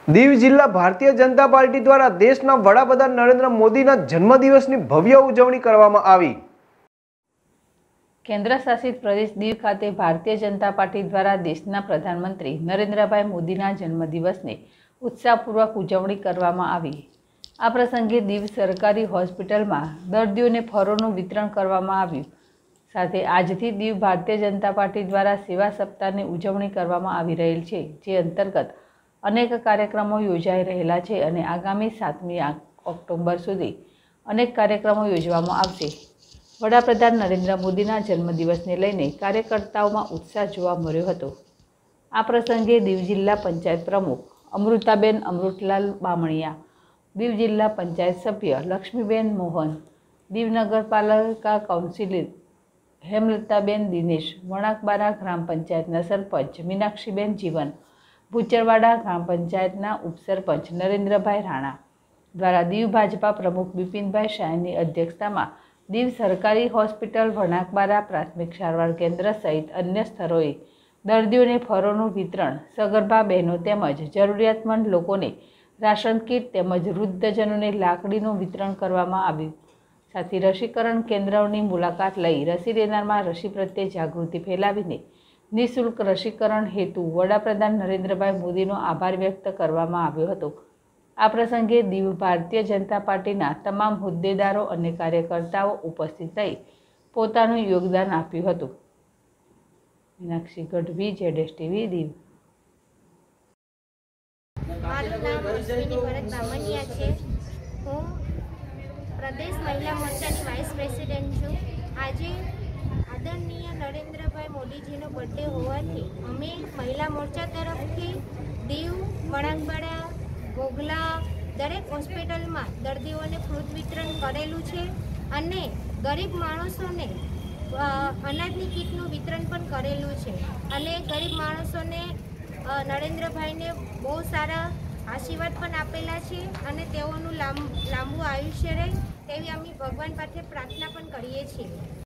દીવ જિલ્લા ભારતીય જનતા પાર્ટી દ્વારા દેશના વડાપ્રધાન નરેન્દ્ર મોદીના જન્મદિવસની ભવ્ય ઉજવણી કરવામાં આવી। કેન્દ્ર શાસિત પ્રદેશ દીવ ખાતે ભારતીય જનતા પાર્ટી દ્વારા દેશના પ્રધાનમંત્રી નરેન્દ્રભાઈ મોદીના જન્મદિવસની ઉત્સાહપૂર્વક ઉજવણી કરવામાં આવી। આ પ્રસંગે દીવ સરકારી હોસ્પિટલમાં દર્દીઓને ફળોનું વિતરણ કરવામાં આવ્યું। સાથે આજથી દીવ ભારતીય જનતા પાર્ટી દ્વારા સેવા સપ્તાહની ઉજવણી કરવામાં આવી રહેલ છે, જે અંતર્ગત અનેક કાર્યક્રમો યોજાઈ રહેલા છે અને આગામી 7મી ઓક્ટોબર સુધી અનેક કાર્યક્રમો યોજવામાં આવશે। વડાપ્રધાન નરેન્દ્ર મોદીના જન્મદિવસને લઈને કાર્યકર્તાઓમાં ઉત્સાહ જોવા મળ્યો હતો। આ પ્રસંગે દીવ જિલ્લા પંચાયત પ્રમુખ અમૃતાબેન અમૃતલાલ બામણિયા, દીવ જિલ્લા પંચાયત સભ્ય લક્ષ્મીબેન મોહન, દીવ નગરપાલિકા કાઉન્સિલર હેમલતાબેન દિનેશ, વણાકબારા ગ્રામ પંચાયતના સરપંચ મીનાક્ષીબેન જીવન, ભૂચરવાડા ગ્રામ પંચાયતના ઉપસરપંચ નરેન્દ્રભાઈ રાણા દ્વારા દીવ ભાજપા પ્રમુખ બિપિનભાઈ શાહની અધ્યક્ષતામાં દીવ સરકારી હોસ્પિટલ, વણાકબારા પ્રાથમિક સારવાર કેન્દ્ર સહિત અન્ય સ્થળોએ દર્દીઓને ફળોનું વિતરણ, સગર્ભા બહેનો તેમજ જરૂરિયાતમંદ લોકોને રાશન કીટ તેમજ વૃદ્ધજનોને લાકડીનું વિતરણ કરવામાં આવ્યું। સાથે રસીકરણ કેન્દ્રોની મુલાકાત લઈ રસી લેનારમાં રસી પ્રત્યે જાગૃતિ ફેલાવીને નિઃશુલ્ક રસીકરણ હેતુ વડાપ્રધાન નરેન્દ્રભાઈ મોદીનો આભાર વ્યક્ત કરવામાં આવ્યો હતો। આ પ્રસંગે દીવ ભારતીય જનતા પાર્ટીના તમામ હોદ્દેદારો અને કાર્યકર્તાઓ ઉપસ્થિત રહી પોતાનું યોગદાન આપ્યું હતું। મીનાક્ષી ગઢવી, ZSTV દીવ। મારું નામ અશ્વિની ભરત બામણિયા છે। હું પ્રદેશ મહિલા મોરચાની વાઇસ પ્રેસિડેન્ટ છું। આજે આદરણીય નરેન્દ્રભાઈ મોદીજીનો બર્થડે હોવાથી અમે મહિલા મોરચા તરફથી દીવ, વણાકબારા, ઘોઘલા દરેક હોસ્પિટલમાં દર્દીઓને ફ્રૂટ વિતરણ કરેલું છે અને ગરીબ માણસોને અનાજની કીટનું વિતરણ પણ કરેલું છે અને ગરીબ માણસોને નરેન્દ્રભાઈને બહુ સારા આશીર્વાદ પણ આપેલા છે અને તેઓનું લાંબુ આયુષ્ય રહે તેવી અમે ભગવાન પાસે પ્રાર્થના પણ કરીએ છીએ।